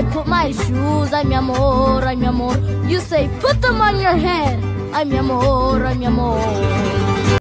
put my shoes, ay mi amor, ay mi amor. You say put them on your head, ay mi amor, ay mi amor.